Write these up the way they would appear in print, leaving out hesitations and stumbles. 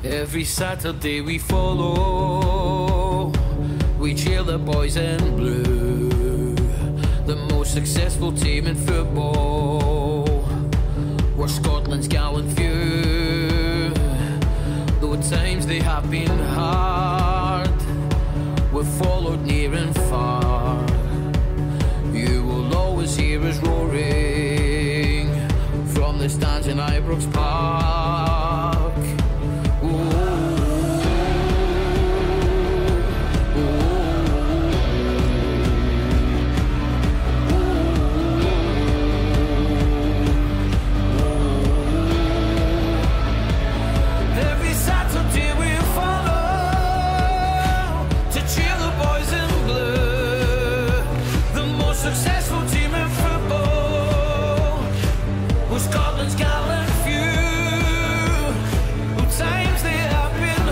Every Saturday we follow, we cheer the boys in blue, the most successful team in football. We're Scotland's gallant few, though at times they have been hard. We've followed near and far. You will always hear us roaring from the stands in Ibrox Park. Successful team in football, we're Scotland's gallant few, who times they have been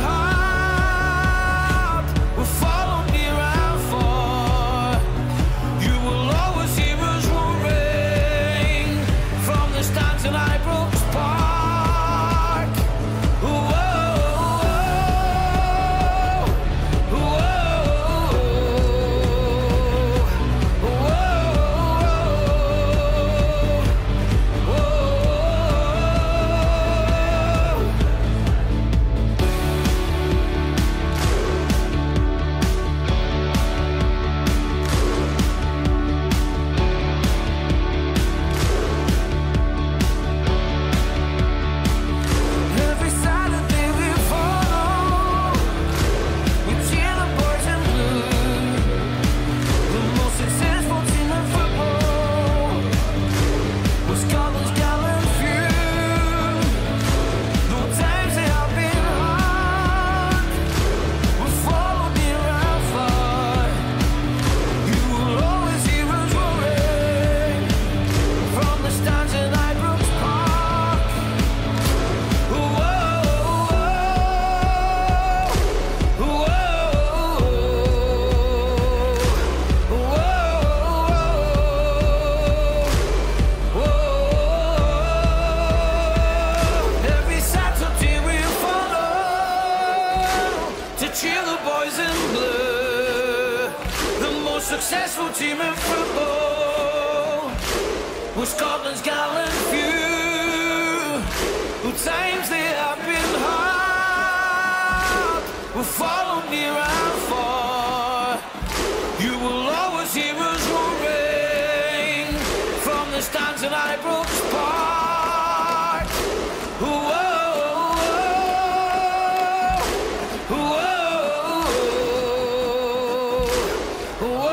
hard, we're followed near and far. You will always hear us roaring from the stands in Ibrox Park. Whoa, whoa, whoa. Cheer the boys in blue, the most successful team in football. We're Scotland's gallant few, who times they have been hard, we're followed near and far. You will always hear us roaring from the stands in Ibrox Park. Whoa. Whoa.